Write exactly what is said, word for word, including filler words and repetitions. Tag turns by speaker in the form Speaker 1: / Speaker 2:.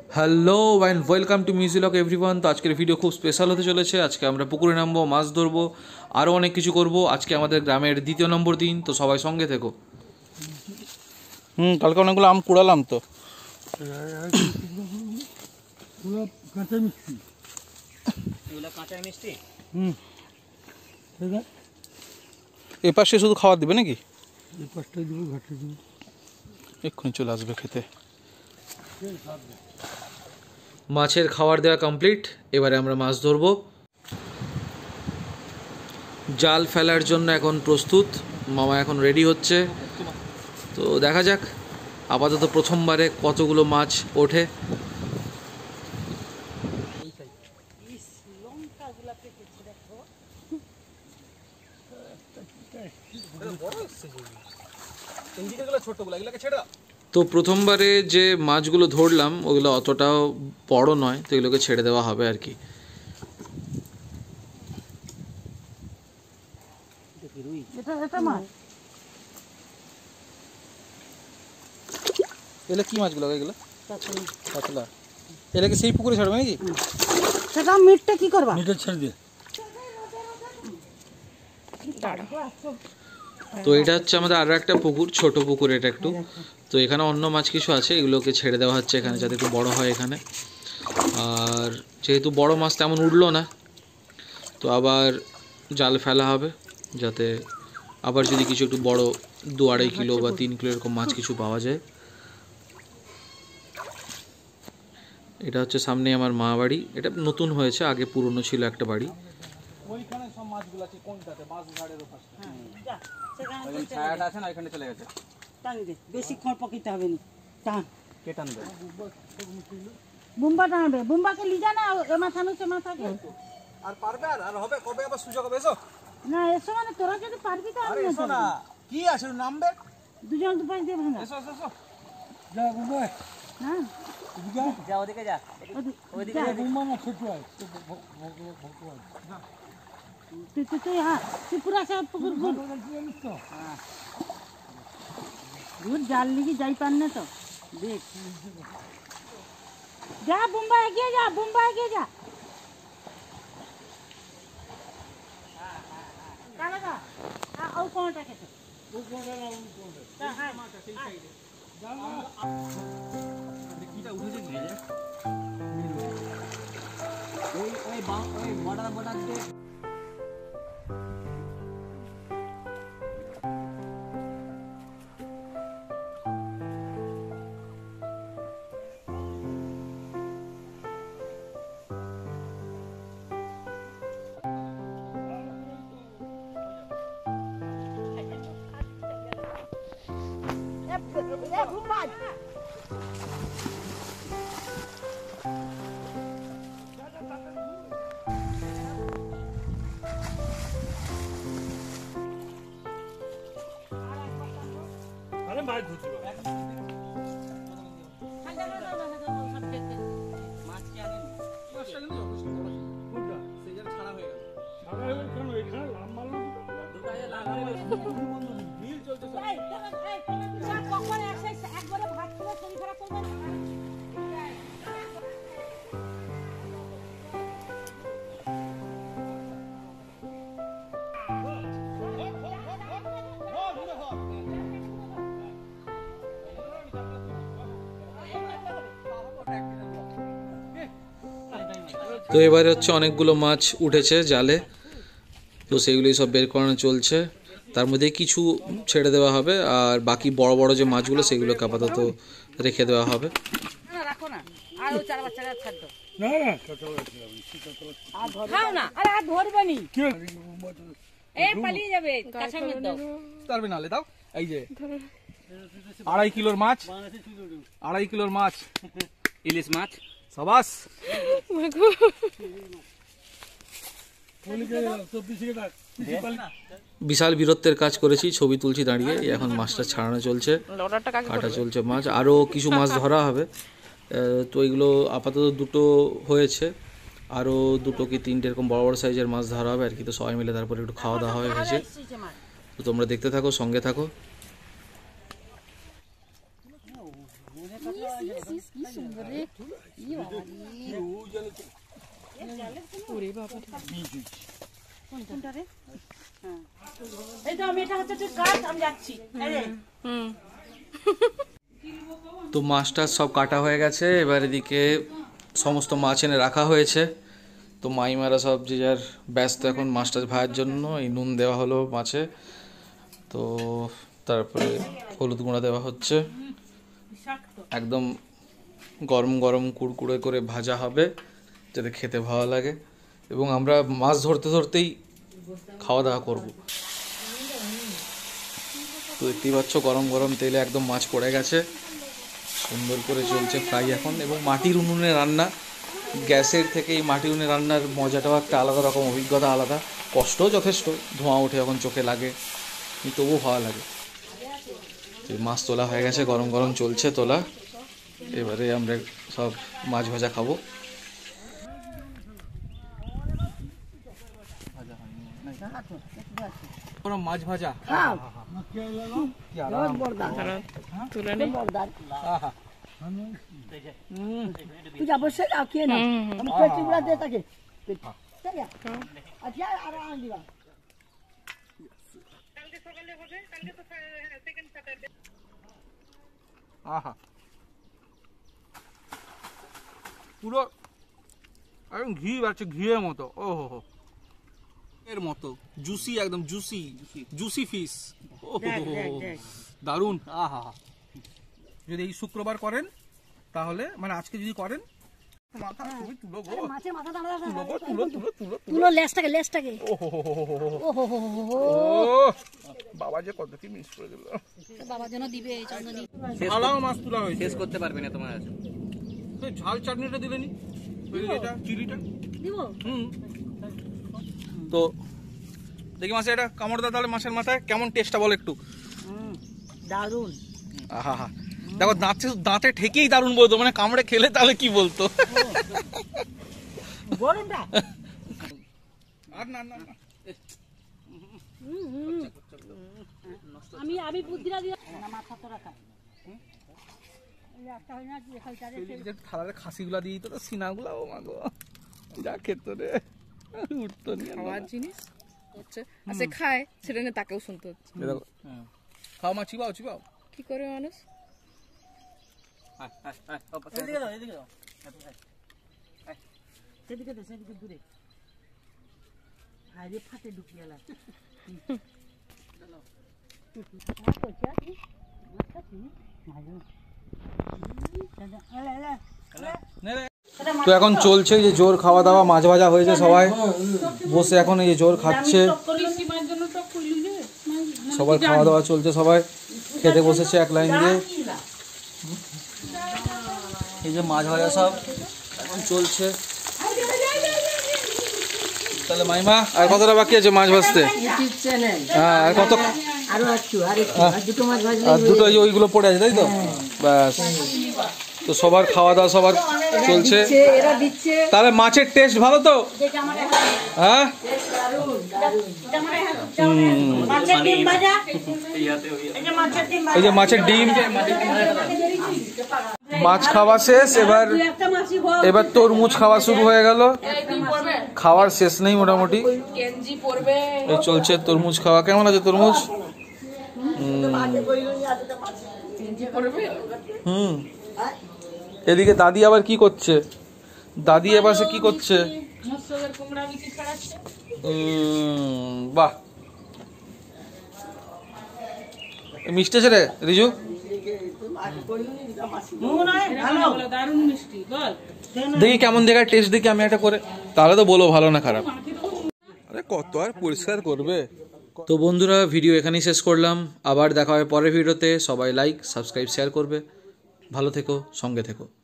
Speaker 1: Hello and welcome to মিউজিলক everyone. তো আজকের ভিডিও খুব স্পেশাল হতে চলেছে। আজকে আমরা পুকুরে নামবো, মাছ ধরবো, আরও অনেক কিছু করব। আজকে আমাদের গ্রামের দ্বিতীয় নম্বর দিন, তো সবাই সঙ্গে থেকো।
Speaker 2: হুম কালকে অনেকগুলো আম কুড়ালাম তো। হুম এ পাশে শুধু খাবার দিবে নাকি? এক্ষুনি চলে আসবে খেতে।
Speaker 1: মাছের খাবার দেওয়া কমপ্লিট, এবারে আমরা মাছ ধরবো। জাল ফেলার জন্য এখন প্রস্তুত, মামা এখন রেডি হচ্ছে। তো দেখা যাক আপাতত প্রথমবারে কতগুলো মাছ ওঠে। তো প্রথমবারে যে মাছগুলো ধরলাম ওগুলো অতটাও বড় নয়, তো এগুলোকে ছেড়ে দেওয়া হবে আর কি।
Speaker 2: এগুলো কি মাছগুলো? এগুলো কাতলা। এগুলো কি সেই পুকুরে ছাড়বে নাকি?
Speaker 3: সেটা মিটটা কি করবা?
Speaker 2: মিটে ছেড়ে দিয়ে।
Speaker 1: তো এটা হচ্ছে আমাদের আরও একটা পুকুর, ছোট পুকুর এটা একটু। তো এখানে অন্য মাছ কিছু আছে, এগুলোকে ছেড়ে দেওয়া হচ্ছে এখানে যাতে একটু বড় হয় এখানে। আর যেহেতু বড় মাছ তেমন উঠলো না, তো আবার জাল ফেলা হবে যাতে আবার যদি কিছু একটু বড় দু আড়াই কিলো বা তিন কিলো এরকম মাছ কিছু পাওয়া যায়। এটা হচ্ছে সামনে আমার মা বাড়ি। এটা নতুন হয়েছে, আগে পুরনো ছিল একটা বাড়ি।
Speaker 2: ওইখানে সব মাছগুলো আছে কোনটাতে? বাস ঘাড়ের ওপাশে। হ্যাঁ যা সেখানে ছায়াটা আছে না, ওইখানে চলে গেছে।
Speaker 3: টান দে, বেশি খড় পকিতে হবে না। টান
Speaker 2: কে টানবে?
Speaker 3: বুম্বা টানবে। বুম্বাকে লিজা না, এ মাথা নুচে মাথাকে।
Speaker 2: আর পারবে? আর আর হবে কবে আবার সুযোগ হবে? এসো
Speaker 3: না এসো, মানে তোরা যদি পারবি তো
Speaker 2: আরে
Speaker 3: আমি
Speaker 2: এসো না। কি আছে নামবে?
Speaker 3: দুজন দুপাশ দিয়ে ভাঙা।
Speaker 2: এসো এসো এসো। যা বুম্বা।
Speaker 3: হ্যাঁ
Speaker 2: এদিকে যা, ওদিকে যা। ওদিকে বুম্বা না ছোট হয়।
Speaker 3: তুই তুই তুই হ্যাঁ তুই পুরা সব পুকুর ঘুর ঘুর জাল লিগে যাই পান না তো দেখ। যা বুম্বা এগিয়ে যা, বুম্বা এগিয়ে যা। কালা গা ও কোনটা কেটে ও কোনটা না ও কোনটা হ্যাঁ মাটা সেই সাইডে যা না। আরে কিটা উঠে গেছে রে? ওই ওই বা ওই বড়া বড়া দে। আরে মাছ ধরছি বাবা। মাছ কি আনেন? মাছটা কিন্তু যথেষ্ট বড় ছিল। কোনটা? সেই যে ছাড়া হয়ে গেল। ছাড়া হয়ে গেল কেন? এখানে লাভ মারলো দুটো। দুটো আয়া লাভ মারলো। বিল চলছে সব। এই তোরা এই তোরা কখন এসে একবারে ভাত করে শরীর খারাপ করবে না?
Speaker 1: তো এবারে হচ্ছে অনেকগুলো মাছ উঠেছে জালে, তো সেইগুলোই সব বের করানো চলছে। তার মধ্যে কিছু ছেড়ে দেওয়া হবে, আর বাকি বড় বড় যে মাছগুলো সেগুলোকে আপাতত রেখে দেওয়া হবে।
Speaker 3: রাখো না, আরো চার বাচ্চারা ছাড় দাও।
Speaker 2: না না
Speaker 3: খাও না, আরে আর ধরবে নি। এই পালিয়ে যাবে, কাঁচা মেরে দাও।
Speaker 2: তারবে নালে দাও। এই যে আড়াই কিলোর মাছ, আড়াই কিলোর মাছ, ইলিশ মাছ। সাবাস।
Speaker 1: বিশাল বীরত্বের কাজ করেছি, ছবি তুলছি দাঁড়িয়ে। এখন মাছটা ছাড়ানো চলছে, কাটা চলছে মাছ, আরও কিছু মাছ ধরা হবে। তো এগুলো আপাতত দুটো হয়েছে, আরও দুটো কি তিনটে এরকম বড় বড় সাইজের মাছ ধরা হবে আর কি। তো সবাই মিলে তারপরে একটু খাওয়া দাওয়া হবে ভেজে। তো তোমরা দেখতে থাকো, সঙ্গে থাকো।
Speaker 3: সুন্দর রে ই বাবা ওরে বাবা কোনটা রে হ্যাঁ এই তো আমি এটা হচ্ছে ঠিক কাট আমি যাচ্ছি এই রে হুম
Speaker 1: তো মাছটা সব কাটা হয়ে গেছে, এবার এদিকে সমস্ত মাছ এনে রাখা হয়েছে। তো মাইমারা সব যে যার ব্যস্ত এখন মাছ টাছ ভাজার জন্য। এই নুন দেওয়া হলো মাছে, তো তারপরে হলুদ গুঁড়া দেওয়া হচ্ছে। একদম গরম গরম কুড়কুড়ে করে ভাজা হবে যাতে খেতে ভালো লাগে, এবং আমরা মাছ ধরতে ধরতেই খাওয়া দাওয়া করব। তো দেখতেই পাচ্ছ গরম গরম তেলে একদম মাছ পড়ে গেছে, সুন্দর করে চলছে ফ্রাই এখন। এবং মাটির উনুনে রান্না, গ্যাসের থেকে এই মাটির উনুনে রান্নার মজাটাও একটা আলাদা রকম, অভিজ্ঞতা আলাদা। কষ্টও যথেষ্ট, ধোঁয়া ওঠে যখন চোখে লাগে, কিন্তু তবুও ভালো লাগে। মাছ তোলা হয়ে গেছে, গরম গরম চলছে তোলা। এবারে আমরা সব মাছ ভাজা খাবো।
Speaker 2: মাছ ভাজা
Speaker 3: তুই যাবো সে খেয়ে না আমি পেটি গুলা দিয়ে তাকে আচ্ছা আর দিবা
Speaker 2: আহা পুরো একদম ঘি বাড়ছে, ঘিয়ের মতো। ও হো হো এর মতো জুসি, একদম জুসি জুসি ফিশ। দারুন। আহা, যদি এই শুক্রবার করেন তাহলে, মানে আজকে যদি করেন, মাথা তুমি তুলো গো,
Speaker 3: মাছের মাথা দাঁড়া
Speaker 2: তুলো গো, তুলো তুলো তুলো
Speaker 3: তুলো লেজটাকে লেজটাকে
Speaker 2: ও হো হো হো হো
Speaker 3: ও হো হো হো
Speaker 2: বাবা যে কত কি মিস করে দিল।
Speaker 3: বাবা যেন দিবে এই চন্দনী
Speaker 2: ভালো মাছ তোলা হয়েছে,
Speaker 4: শেষ করতে পারবে না তোমার।
Speaker 2: এই ঝাল চাটনিটা দিলেনি, এটা চিলিটা
Speaker 3: দিব।
Speaker 2: হুম। তো দেখি মাছে এটা কামড় দা তাহলে মাছের মাথায় কেমন টেস্টটা বল একটু।
Speaker 3: দারুন।
Speaker 2: আহা হা, দেখো দাঁতে দাঁতে ঠেকেই দারুন বলতো, মানে কামড়ে খেলে তাহলে কি বলতো।
Speaker 3: গরমটা
Speaker 2: আর না না না
Speaker 3: আমি আমি বুদ্ধিরা দিয়ে না মাথা তো রাখা একটা হয় না কি খাইতারে
Speaker 2: থালারে খাসিগুলা দিই তো, সিনাগুলা ও মাগো যা খেত রে, উঠতো নি।
Speaker 5: খাওয়ার জিনিস হচ্ছে আচ্ছা খায় সেটা নিয়ে তাকেও শুনতে হচ্ছে।
Speaker 2: দেখো খাও মা, চিবাও চিবাও।
Speaker 5: কি করে মানুষ
Speaker 3: এদিকে দাও এদিকে দাও সেদিকে দে সেদিকে দূরে আরে ফাটে ঢুকিয়ে গেল
Speaker 1: তো এখন চলছে যে জোর খাওয়া দাওয়া, মাছ ভাজা হয়েছে, সবাই বসে এখন এই যে জোর খাচ্ছে, সবার খাওয়া দাওয়া চলছে, সবাই খেতে বসেছে এক লাইন দিয়ে। এই যে মাছ ভাজা সব এখন চলছে। তাহলে মাইমা আর কতটা বাকি আছে মাছ ভাজতে? হ্যাঁ আর কত?
Speaker 3: আরো একটু আর একটু আর দুটো মাছ ভাজি
Speaker 1: আর দুটো এই যে ওইগুলো পড়ে আছে তাই তো? ব্যাস, তো সবার খাওয়া দাওয়া সবার চলছে।
Speaker 3: এরা দিচ্ছে
Speaker 1: তাহলে মাছের টেস্ট ভালো তো? হ্যাঁ,
Speaker 3: মাছের ডিম ভাজা এই যে মাছের ডিম
Speaker 1: এই যে মাছের ডিম। মাছ খাওয়া শেষ, এবার এবার তরমুজ খাওয়া শুরু হয়ে গেল। খাওয়ার শেষ নেই মোটামুটি, এই চলছে তরমুজ খাওয়া। কেমন আছে তরমুজ? হুম। এদিকে দাদি আবার কি করছে? দাদি এবার সে কি করছে? বাহ, মিষ্টি আছে রে রিজু। দেখি কেমন দেখার টেস্ট দেখি আমি একটা করে, তাহলে তো বলো ভালো না খারাপ। আরে কত আর পরিষ্কার করবে। তো বন্ধুরা ভিডিও এখানেই শেষ করলাম, আবার দেখা হবে পরের ভিডিওতে। সবাই লাইক সাবস্ক্রাইব শেয়ার করবে, ভালো থেকো, সঙ্গে থেকো।